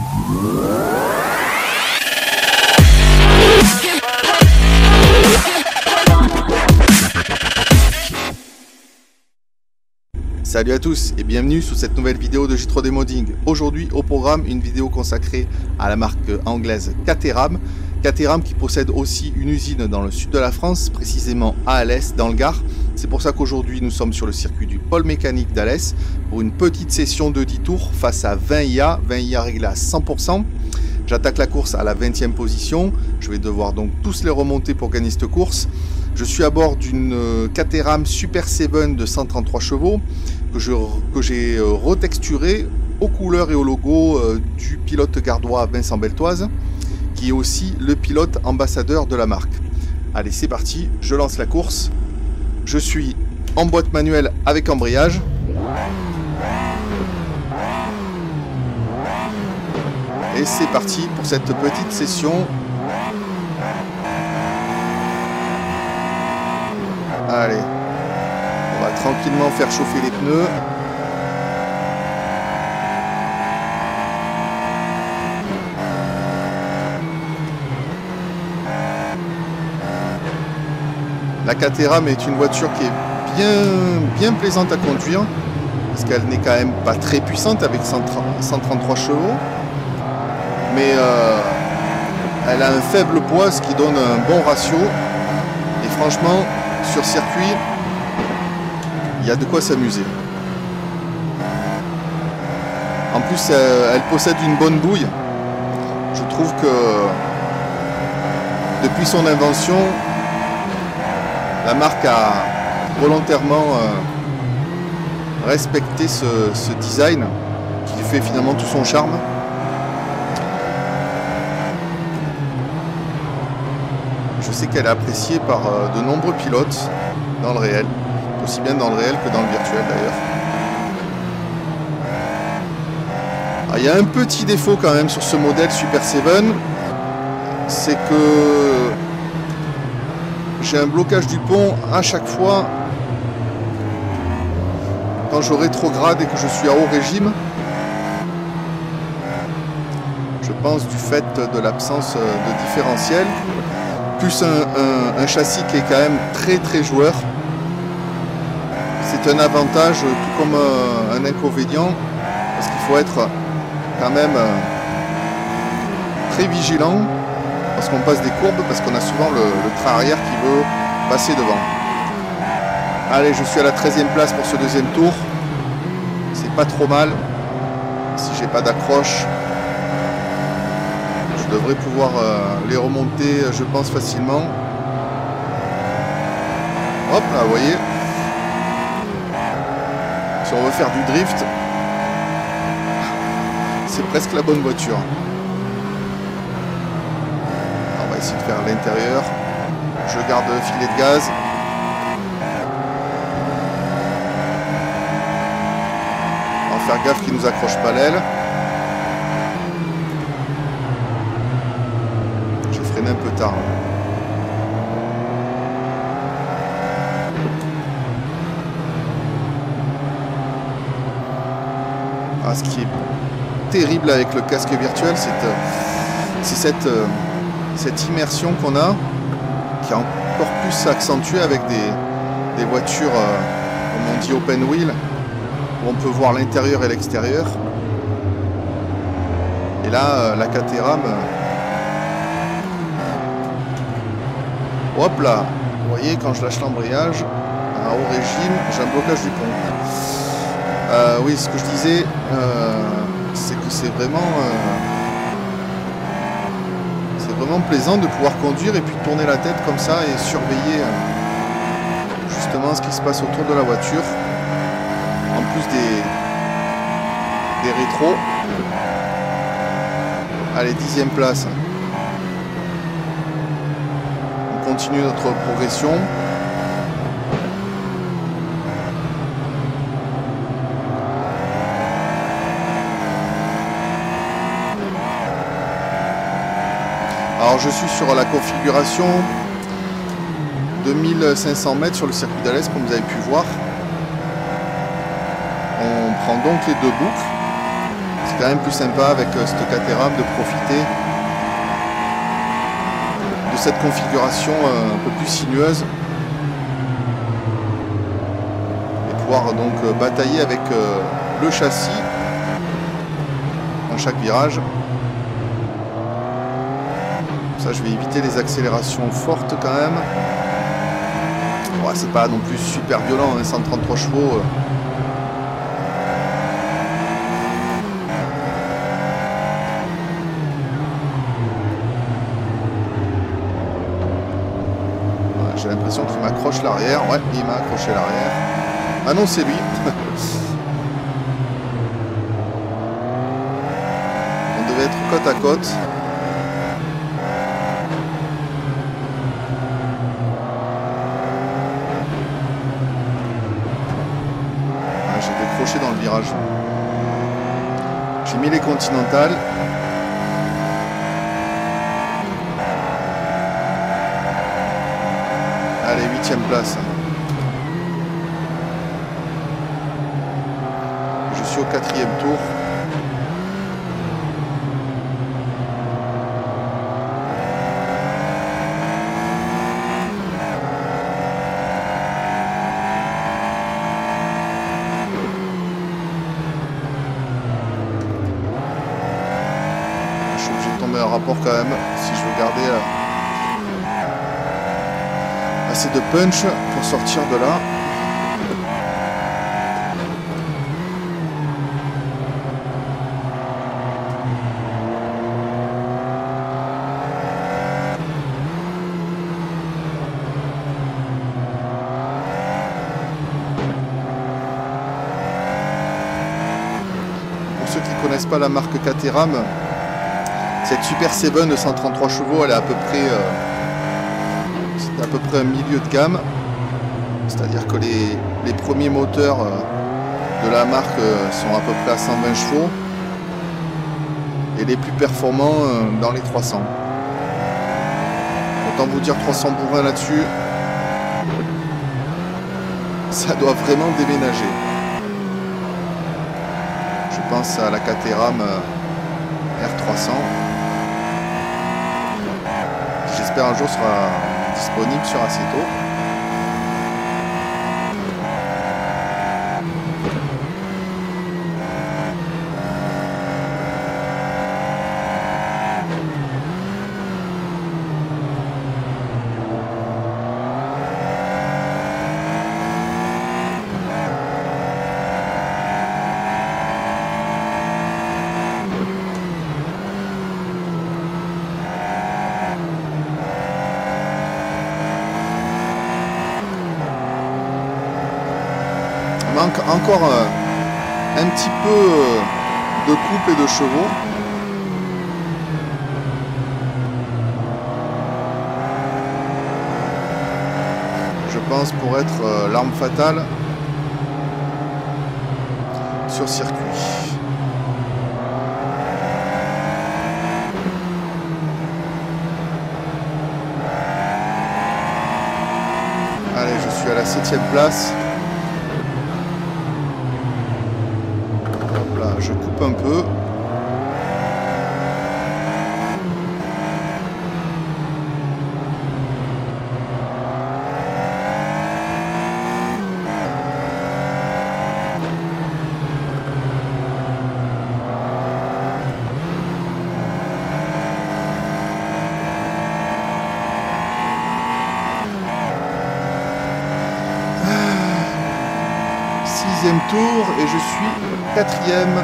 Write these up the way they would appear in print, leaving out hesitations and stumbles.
Salut à tous et bienvenue sur cette nouvelle vidéo de J3D Modding. Aujourd'hui au programme une vidéo consacrée à la marque anglaise Caterham. Caterham qui possède aussi une usine dans le sud de la France, précisément à Alès dans le Gard. C'est pour ça qu'aujourd'hui nous sommes sur le circuit du pôle mécanique d'Alès pour une petite session de 10 tours face à 20 IA réglés à 100%. J'attaque la course à la 20e position. Je vais devoir donc tous les remonter pour gagner cette course. Je suis à bord d'une Caterham Super 7 de 133 chevaux que j'ai retexturé aux couleurs et au logo du pilote gardois Vincent Beltoise, qui est aussi le pilote ambassadeur de la marque. Allez, c'est parti, je lance la course. Je suis en boîte manuelle avec embrayage. Et c'est parti pour cette petite session. Allez, on va tranquillement faire chauffer les pneus. La Caterham est une voiture qui est bien plaisante à conduire, parce qu'elle n'est quand même pas très puissante avec 133 chevaux. Mais elle a un faible poids, ce qui donne un bon ratio. Et franchement, sur circuit, il y a de quoi s'amuser. En plus, elle possède une bonne bouille. Je trouve que depuis son invention, la marque a volontairement respecté ce design qui fait finalement tout son charme. Je sais qu'elle est appréciée par de nombreux pilotes dans le réel, aussi bien dans le réel que dans le virtuel d'ailleurs. Il y a un petit défaut quand même sur ce modèle Super 7, c'est que j'ai un blocage du pont à chaque fois quand je rétrograde et que je suis à haut régime. Je pense du fait de l'absence de différentiel. Plus un châssis qui est quand même très joueur. C'est un avantage tout comme un inconvénient, parce qu'il faut être quand même très vigilant parce qu'on passe des courbes, parce qu'on a souvent le train arrière qui veut passer devant. Allez, je suis à la 13e place pour ce deuxième tour. C'est pas trop mal. Si j'ai pas d'accroche, je devrais pouvoir les remonter, je pense, facilement. Hop là, vous voyez. Si on veut faire du drift, c'est presque la bonne voiture. On va essayer de faire l'intérieur. Je garde le filet de gaz. On va faire gaffe qu'il ne nous accroche pas l'aile. Un peu tard. Ce qui est terrible avec le casque virtuel, c'est cette immersion qu'on a, qui est encore plus accentuée avec des voitures, comme on dit, open wheel, où on peut voir l'intérieur et l'extérieur. Et là, la Caterham, hop là, vous voyez, quand je lâche l'embrayage, à haut régime, j'ai un blocage du pont. Oui, ce que je disais, c'est que c'est vraiment plaisant de pouvoir conduire et puis tourner la tête comme ça et surveiller justement ce qui se passe autour de la voiture. En plus des rétros. Allez, 10e place. On continue notre progression. Alors je suis sur la configuration 2500 mètres sur le circuit d'Alès, comme vous avez pu voir. On prend donc les deux boucles, ce C'est quand même plus sympa avec cette Caterham de profiter de cette configuration un peu plus sinueuse et pouvoir donc batailler avec le châssis dans chaque virage. Ça, je vais éviter les accélérations fortes quand même. Ouais, c'est pas non plus super violent, hein, 133 chevaux. J'ai l'impression qu'il m'accroche l'arrière. Ouais, il m'a accroché l'arrière. Ah non, c'est lui. On devait être côte à côte. Ah, j'ai décroché dans le virage. J'ai mis les continentales. Allez, 8e place. Je suis au 4e tour. Je suis obligé de tomber un rapport quand même si je veux garder assez de punch pour sortir de là. Pour ceux qui ne connaissent pas la marque Caterham, cette Super 7 de 133 chevaux, elle est à peu près un milieu de gamme, c'est-à-dire que les premiers moteurs de la marque sont à peu près à 120 chevaux et les plus performants dans les 300. Autant vous dire 300 bourrins là-dessus, ça doit vraiment déménager. Je pense à la Caterham R300. J'espère un jour sera disponible sur Assetto. Encore un petit peu de coupe et de chevaux. Je pense pour être l'arme fatale sur circuit. Allez, je suis à la 7e place. Je coupe un peu. Sixième tour et je suis 4e.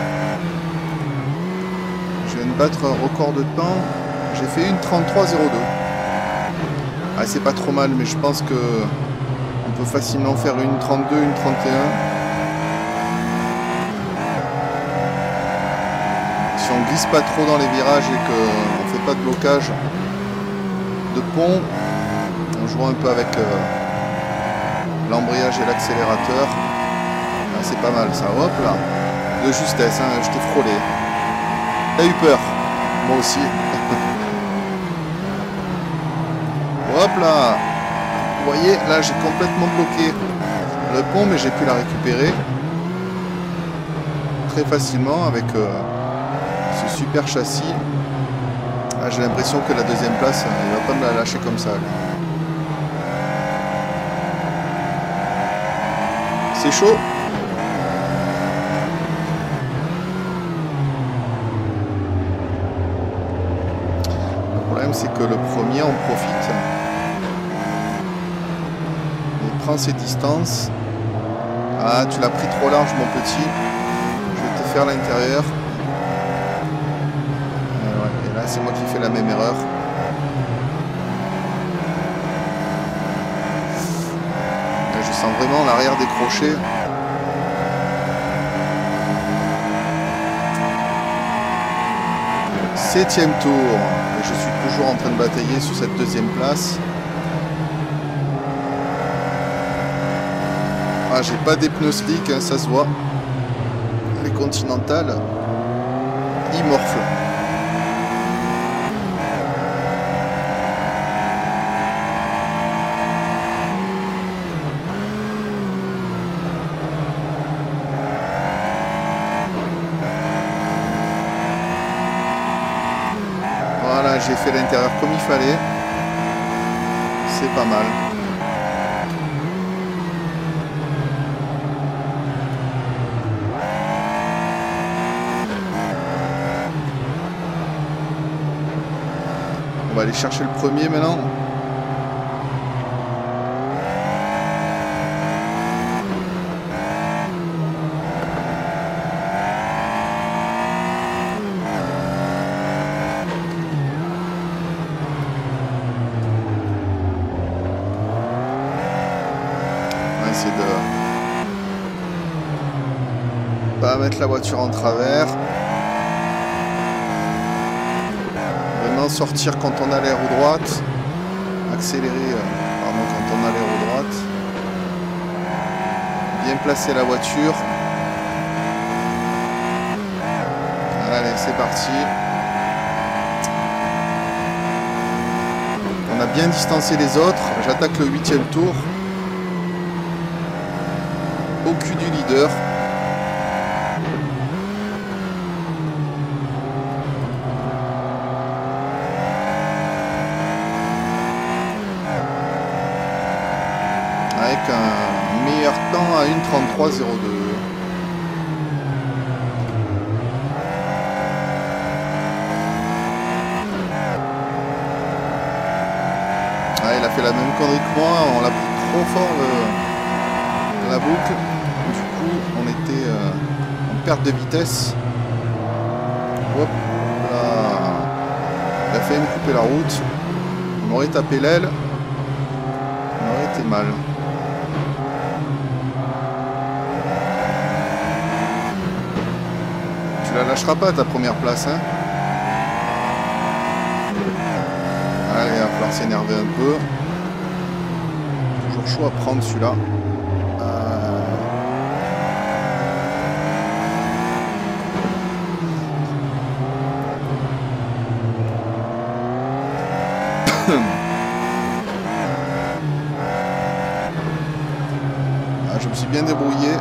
Je viens de battre un record de temps. J'ai fait une 33,02. Ah, c'est pas trop mal, mais je pense que on peut facilement faire une 32, une 31. Si on glisse pas trop dans les virages et qu'on fait pas de blocage de pont, en jouant un peu avec l'embrayage et l'accélérateur, c'est pas mal ça. Hop là, de justesse, hein, je t'ai frôlé. T'as eu peur, moi aussi. Hop là, vous voyez, là j'ai complètement bloqué le pont, mais j'ai pu la récupérer. très facilement avec ce super châssis. Ah, j'ai l'impression que la deuxième place, il va pas me la lâcher comme ça. C'est chaud. Le problème, c'est que le premier en profite. Il prend ses distances. Ah, tu l'as pris trop large, mon petit. Je vais te faire l'intérieur. Ouais, et là, c'est moi qui fais la même erreur. Là, je sens vraiment l'arrière décroché. Septième tour. Et je suis toujours en train de batailler sur cette deuxième place. Ah, j'ai pas des pneus slick, hein, ça se voit. Les Continentales, ils morflent. Voilà, j'ai fait l'intérieur comme il fallait. C'est pas mal. On va aller chercher le premier maintenant. On va essayer de pas mettre la voiture en travers. Sortir quand on a l'air ou droite, accélérer pardon, quand on a l'air ou droite, bien placer la voiture. Allez, c'est parti. On a bien distancé les autres. J'attaque le 8e tour au cul du leader. Avec un meilleur temps à 1:33:02. Ah, il a fait la même connerie que moi, on l'a pris trop fort la boucle. Du coup, on était en perte de vitesse. Hop là. Il a failli me couper la route. On aurait tapé l'aile. On aurait été mal. Tu la lâcheras pas ta première place, hein. Allez, il va falloir s'énerver un peu. Toujours chaud à prendre celui-là. Je me suis bien débrouillé.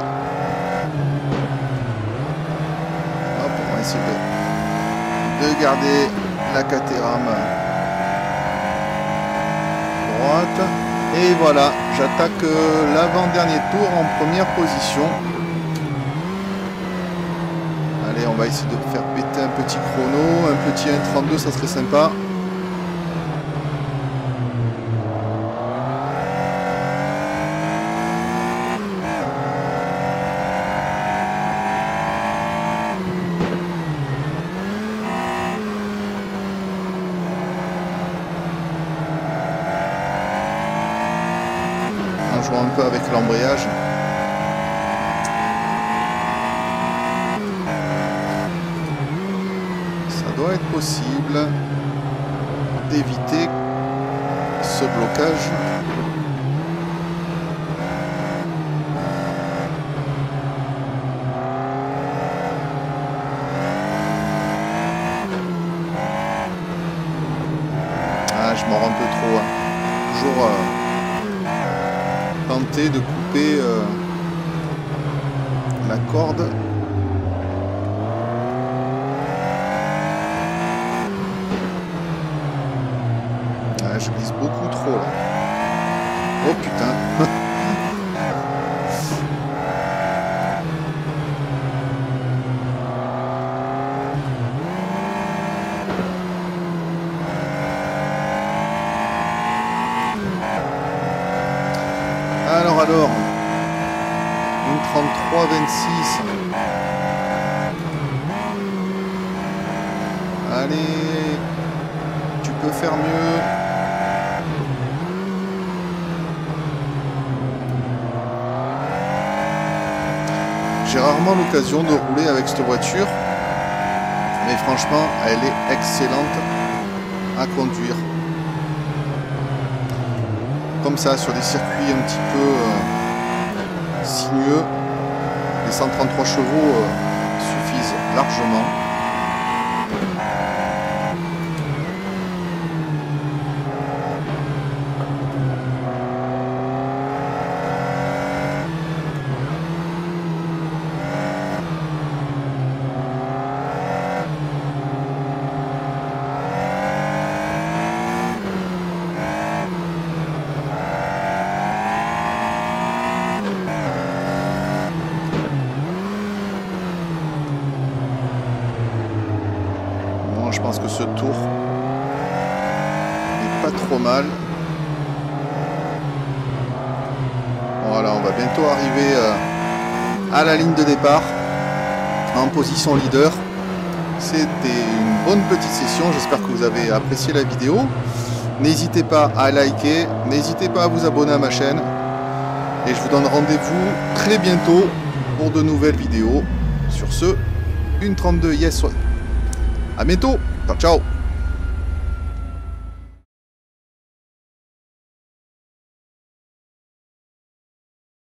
Hop, on va essayer de garder la Caterham droite. Et voilà, j'attaque l'avant-dernier tour en première position. Allez, on va essayer de faire péter un petit chrono. Un petit 1:32, ça serait sympa. On joue un peu avec l'embrayage. Ça doit être possible d'éviter ce blocage. Ah, je mords un peu trop. Hein. Toujours tenter de couper la corde. trop là. Oh putain. Alors, une 33-26. Allez, tu peux faire mieux. J'ai rarement l'occasion de rouler avec cette voiture, mais franchement, elle est excellente à conduire. Comme ça, sur des circuits un petit peu sinueux, les 133 chevaux suffisent largement. Je pense que ce tour n'est pas trop mal. Voilà, on va bientôt arriver à la ligne de départ en position leader. C'était une bonne petite session, j'espère que vous avez apprécié la vidéo. N'hésitez pas à liker, n'hésitez pas à vous abonner à ma chaîne. Et je vous donne rendez-vous très bientôt pour de nouvelles vidéos. Sur ce, une 32 yes. À bientôt. Ciao, ciao.